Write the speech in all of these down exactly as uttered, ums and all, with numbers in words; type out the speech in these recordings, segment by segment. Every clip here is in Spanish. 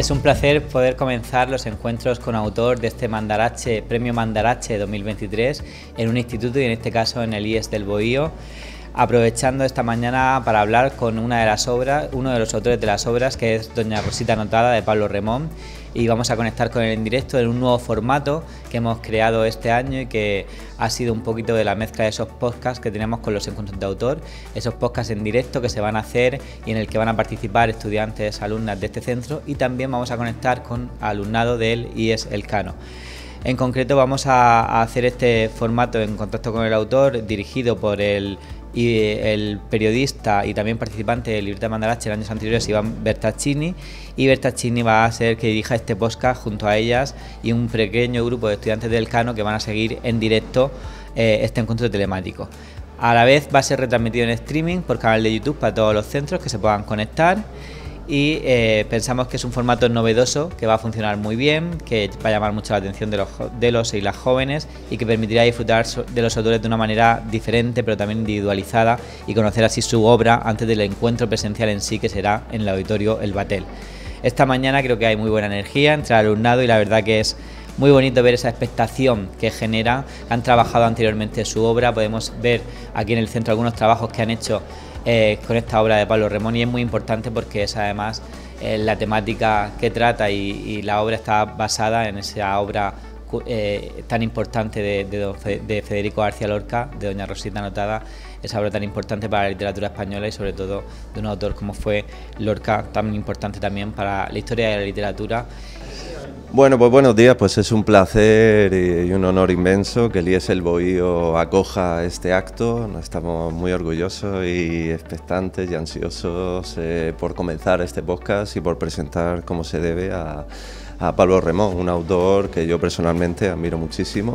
Es un placer poder comenzar los encuentros con autor de este Mandarache, Premio Mandarache dos mil veintitrés en un instituto y en este caso en el I E S del Bohío, aprovechando esta mañana para hablar con una de las obras, uno de los autores de las obras, que es Doña Rosita Notada, de Pablo Remón, y vamos a conectar con él en directo en un nuevo formato que hemos creado este año y que ha sido un poquito de la mezcla de esos podcasts que tenemos con los encuentros de autor, esos podcasts en directo que se van a hacer y en el que van a participar estudiantes, alumnas de este centro, y también vamos a conectar con alumnado del I E S Elcano. En concreto vamos a, a hacer este formato en contacto con el autor, dirigido por el y el periodista y también participante de Libreta de Mandarache en años anteriores, Iván Bertaccini, y Bertaccini va a ser que dirija este podcast junto a ellas y un pequeño grupo de estudiantes del Elcano que van a seguir en directo eh, este encuentro telemático. A la vez va a ser retransmitido en streaming por canal de YouTube para todos los centros que se puedan conectar. Y eh, pensamos que es un formato novedoso, que va a funcionar muy bien, que va a llamar mucho la atención de los, de los y las jóvenes y que permitirá disfrutar de los autores de una manera diferente pero también individualizada y conocer así su obra antes del encuentro presencial en sí, que será en el auditorio El Batel. Esta mañana creo que hay muy buena energía entre el alumnado y la verdad que es muy bonito ver esa expectación que genera. Han trabajado anteriormente su obra, podemos ver aquí en el centro algunos trabajos que han hecho Eh, con esta obra de Pablo Remón, y es muy importante porque es además eh, la temática que trata y, y la obra está basada en esa obra eh, tan importante de, de, de Federico García Lorca, de Doña Rosita Notada, esa obra tan importante para la literatura española y sobre todo de un autor como fue Lorca, tan importante también para la historia de la literatura. Bueno, pues buenos días, pues es un placer y un honor inmenso que el I E S El Bohío acoja este acto. Estamos muy orgullosos y expectantes y ansiosos eh, por comenzar este podcast y por presentar como se debe a, a Pablo Remón, un autor que yo personalmente admiro muchísimo,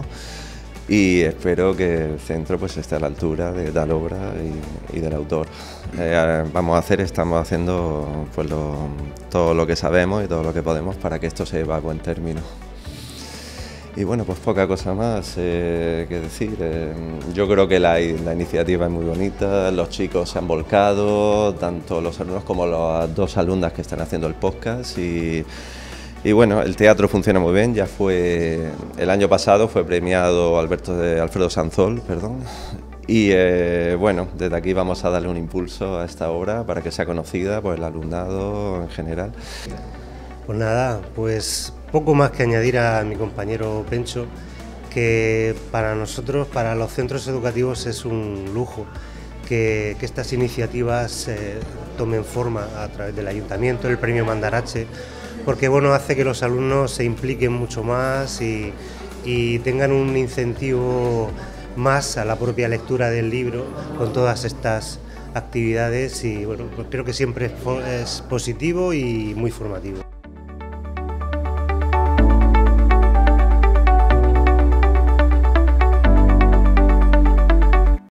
y espero que el centro pues esté a la altura de tal obra y, y del autor. Eh, vamos a hacer, estamos haciendo pues lo, todo lo que sabemos y todo lo que podemos para que esto se lleve a buen término. Y bueno, pues poca cosa más eh, que decir. Eh, yo creo que la, la iniciativa es muy bonita, los chicos se han volcado, tanto los alumnos como las dos alumnas que están haciendo el podcast, y Y bueno, el teatro funciona muy bien. Ya fue, el año pasado fue premiado Alberto de, Alfredo Sanzol, perdón, y eh, bueno, desde aquí vamos a darle un impulso a esta obra para que sea conocida por el alumnado en general. Pues nada, pues poco más que añadir a mi compañero Pencho, que para nosotros, para los centros educativos, es un lujo que, que estas iniciativas eh, tomen forma a través del ayuntamiento, el premio Mandarache, porque bueno, hace que los alumnos se impliquen mucho más y, y tengan un incentivo más a la propia lectura del libro con todas estas actividades, y bueno, pues creo que siempre es, es positivo y muy formativo.